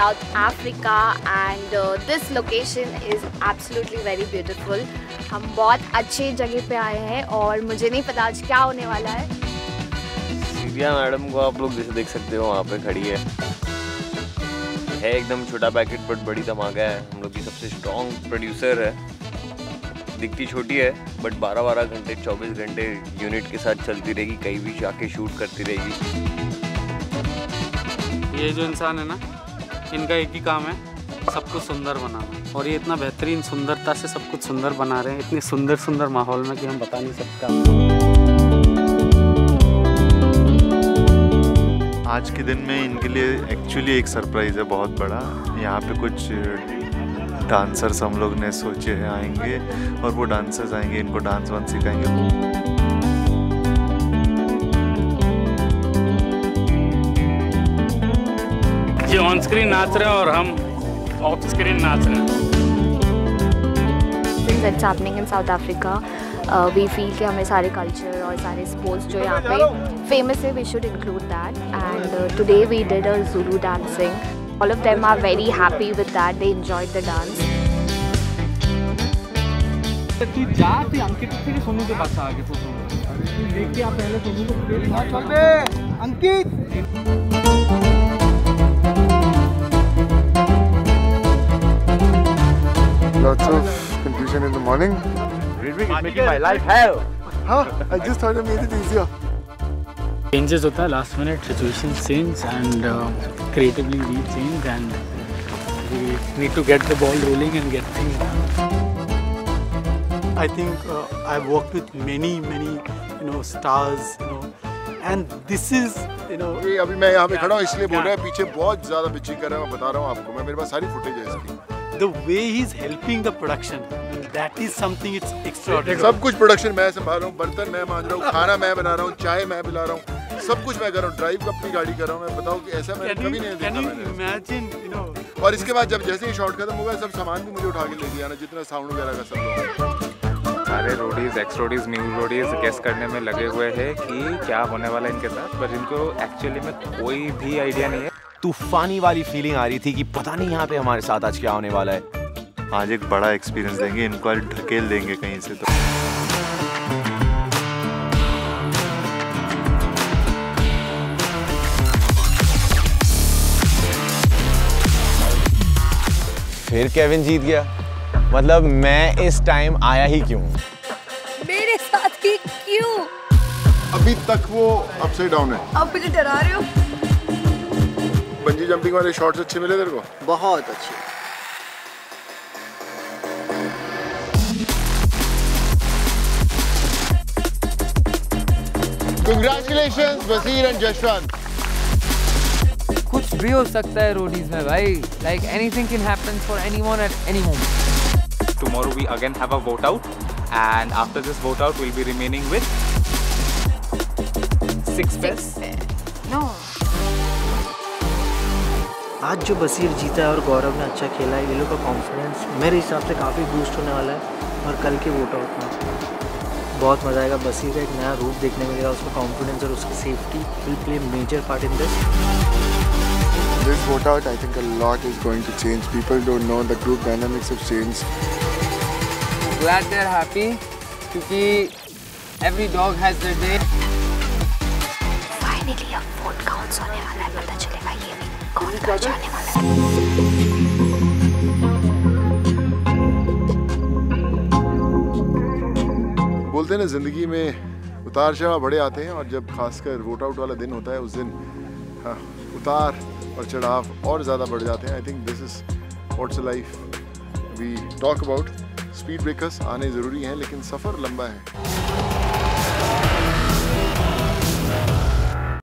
South Africa and this location is absolutely very beautiful. हम बहुत अच्छी जगह पे आए हैं और मुझे नहीं पता आज क्या होने वाला है। सीरिया मैडम को आप लोग जैसे देख सकते हो वहाँ पे खड़ी है एकदम छोटा पैकेट बट बड़ी धमाका है। हम लोग की सबसे स्ट्रॉन्ग प्रोड्यूसर है, दिखती छोटी है बट 12-12 घंटे 24 घंटे यूनिट के साथ चलती रहेगी, कहीं भी जाके शूट करती रहेगी। ये जो इंसान है ना, इनका एक ही काम है सब कुछ सुंदर बनाना, और ये इतना बेहतरीन सुंदरता से सब कुछ सुंदर बना रहे हैं, इतने सुंदर सुंदर माहौल में कि हम बता नहीं सकता। आज के दिन में इनके लिए एक्चुअली एक सरप्राइज़ है बहुत बड़ा। यहाँ पे कुछ डांसर्स हम लोग ने सोचे हैं आएंगे और वो डांसर्स आएंगे, इनको डांस वांस सिखाएंगे। ये ऑन स्क्रीन नाच रहे हैं और हम ऑफ स्क्रीन नाच रहे हैं। Since it's happening in South Africa, we feel कि हमें सारे कल्चर और सारे स्पोर्ट्स जो यहाँ पे फेमस है, we should include that. And today we did a Zulu dancing. All of them are very happy with that. They enjoyed the dance. तू जा, तू अंकित फिर सोनू के पास आगे तो सोनू देख के आप पहले सोनू को चल बे अंकित। Lots of confusion in the morning. It's making my life hell. Huh? I just thought I made it easier. Changes होता है, last minute situations change and creatively we change and we need to get the ball rolling and get things done. I think I've worked with many stars, and this is ये अभी मैं यहाँ पे खड़ा हूँ इसलिए बोल रहा है, पीछे बहुत ज़्यादा पिचिंग कर रहा है, मैं बता रहा हूँ आपको, मेरे पास सारी फुटेज है इसकी। the way he's helping the production, that is something it's extraordinary. सब कुछ प्रोडक्शन मैं संभाल रहा हूँ, बर्तन मैं मांज रहा हूँ, खाना मैं बना रहा हूँ, चाय मैं पिला रहा हूँ, सब कुछ मैं कर रहा हूँ, ड्राइव अपनी गाड़ी कर रहा हूँ। मैं बताऊँ कि ऐसा मैंने कभी नहीं देखा मैंने। Imagine, और इसके बाद जब जैसे ही शॉट खत्म होगा सब सामान भी मुझे उठा के ले दिया ना, जितना साउंड वगैरह का सब। सारे Roadies, ex Roadies, new Roadies guess करने में लगे हुए हैं कि क्या होने वाला है इनके साथ, पर इनको एक्चुअली में कोई भी आइडिया नहीं है। तूफानी वाली फीलिंग आ रही थी कि पता नहीं यहाँ पे हमारे साथ आज क्या होने वाला है। आज एक बड़ा एक्सपीरियंस देंगे इनको, आज ढकेल देंगे कहीं से। तो फिर केविन जीत गया, मतलब मैं इस टाइम आया ही क्यों? मेरे साथ ही क्यों? अभी तक वो अपसाइड डाउन है। आप मुझे डरा रहे हो? बंजी जंपिंग वाले शॉट्स अच्छे मिले तेरे को? बहुत अच्छे। Congratulations Basir and Jashwant. कुछ भी हो सकता है रोडीज में भाई, like anything can happen for anyone at any moment. Tomorrow we again have a vote out and after this vote out we'll be remaining with 6 pairs. No. आज जो बसीर जीता है और गौरव ने अच्छा खेला है, ये लोग का कॉन्फिडेंस मेरे हिसाब से काफ़ी बूस्ट होने वाला है और कल के वोट आउट में बहुत मज़ा आएगा। बसीर का एक नया रूप देखने मिलेगा, उसका कॉन्फिडेंस और उसकी safety will play major part in this. This vote out, I think a lot is going to change. People don't know the group dynamics have changed. Glad they're happy क्योंकि every dog has their day. Finally अब vote count होने वाला है, पता चलेगा ये भी कौन कहाँ जाने वाला है। बोलते हैं ना जिंदगी में उतार चढ़ाव बड़े आते हैं, और जब खासकर वोट आउट वाला दिन होता है उस दिन उतार और चढ़ाव और ज़्यादा बढ़ जाते हैं। I think this is what's life we talk about. Speed breakers आने ज़रूरी हैं लेकिन सफ़र लंबा है।